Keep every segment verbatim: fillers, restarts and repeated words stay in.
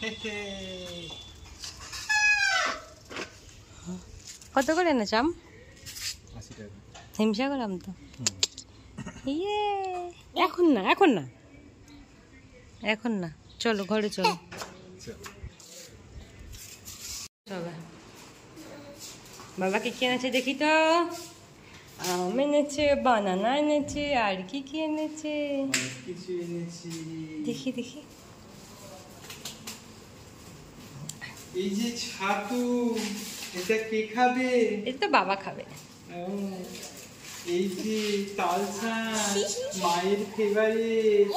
কত করে এনেছ আম? হিমসা করলাম তো। ইয়ে এখন না, এখন না, এখন না, চলো ঘরে চলো। বাবা কি কি এনেছে দেখি তো। আম এনেছে, বানানা এনেছে, আর কি কি এনেছে দেখি দেখি। এই যে ছাতু, এটা কে খাবে? এটা তো বাবা খাবে। এই যে তালসা, মায়ের ফেভারিট।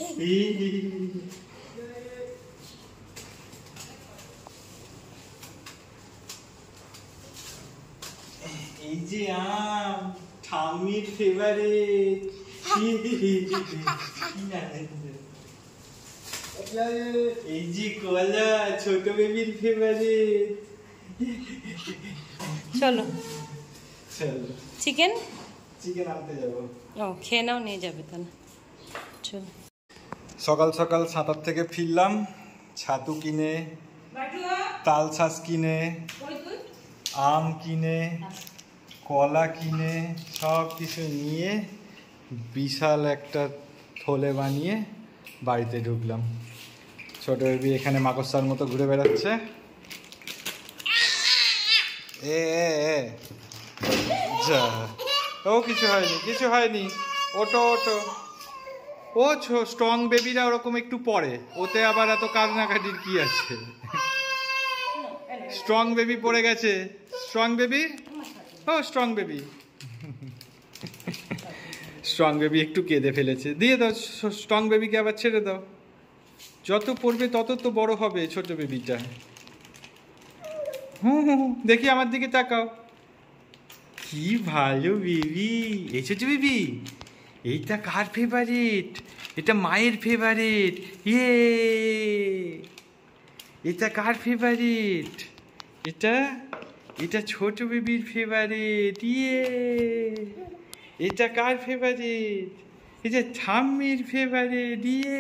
এই যে আম, ঠাম্মির ফেভারিট। এই যে কলা, ছোট বেবির ফেভারিট। চলো চলো চিকেন চিকেন আনতে যাবো। ও খেয়ে নাও, নিয়ে যাবে তাহলে। চলো। সকাল সকাল সাঁতার থেকে ফিরলাম, ছাতু কিনে, তাল শাঁস কিনে, আম কিনে, কলা কিনে, সব কিছু নিয়ে বিশাল একটা থলে বানিয়ে বাড়িতে ঢুকলাম। ছোট বেবি এখানে মাকড়সার মতো ঘুরে বেড়াচ্ছে। এ এ যা, ও কিছু হয়নি, কিছু হয়নি, ওটো ওটো। ও স্ট্রং বেবিরা ওরকম একটু পড়ে, ওতে আবার এত কান্নাকাটির কি আছে? স্ট্রং বেবি পড়ে গেছে। স্ট্রং বেবি, ও স্ট্রং বেবি, স্ট্রং বেবি একটু কেঁদে ফেলেছে। দিয়ে দাও স্ট্রং বেবিকে, আবার ছেড়ে দাও। যত পড়বে তত তো বড় হবে ছোট বেবিটা। হুম হুম দেখি আমার দিকে তাকাও। কি ভালো বেবি। এই ছোট বেবি, এইটা কার ফেভারিট? এটা মায়ের ফেভারিট। ইয়ে, এটা কার ফেভারিট? এটা এটা ছোট বেবির ফেভারিট। ইয়ে, এটা কার ফেভারিট? এটা ঠাম্মির ফেভারিট। ইয়ে,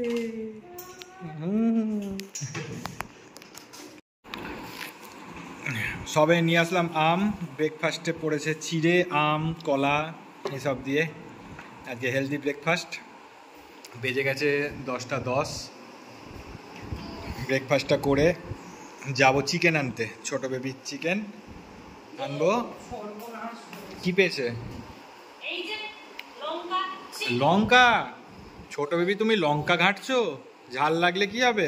সবে নিয়ে আসলাম আম। ব্রেকফাস্টে পড়েছে চিড়ে, আম, কলা এসব দিয়ে। আজকে হেলদি ব্রেকফাস্ট। বেজে গেছে দশটা দশ। ব্রেকফাস্টটা করে যাব চিকেন আনতে, ছোট বেবির চিকেন আনবো। কি পেয়েছে? লঙ্কা। ছোট বেবি তুমি লঙ্কা ঘাঁটছো? ঝাল লাগলে কি হবে?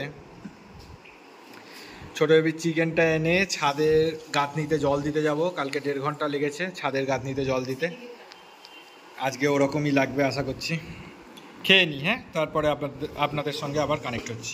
ছোট বেবির চিকেনটা এনে ছাদের গাঁথনিতে জল দিতে যাব। কালকে দেড় ঘন্টা লেগেছে ছাদের গাঁথনিতে জল দিতে। আজকে ওরকমই লাগবে আশা করছি। খেয়ে নিই, হ্যাঁ, তারপরে আপনাদের আপনাদের সঙ্গে আবার কানেক্ট হচ্ছি।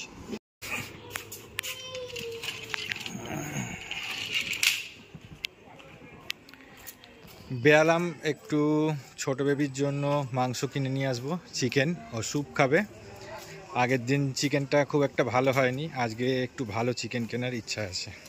বেয়ালাম একটু ছোট বেবির জন্য মাংস কিনে নিয়ে আসবো, চিকেন। ও স্যুপ খাবে। আগের দিন চিকেনটা খুব একটা ভালো হয়নি, আজকে একটু ভালো চিকেন কেনার ইচ্ছা আছে।